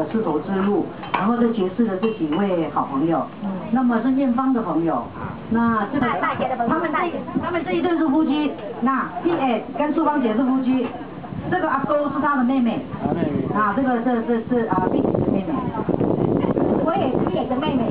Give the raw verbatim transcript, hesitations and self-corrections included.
丝绸之路，然后就结识了这几位好朋友。嗯。那么是艳芳的朋友，那这个他们这他们这一对是夫妻，那 P A 跟淑芳姐是夫妻，这个阿勾是他的妹妹。啊妹妹。啊，这个这这是啊碧姐的妹妹。我也是也的妹妹。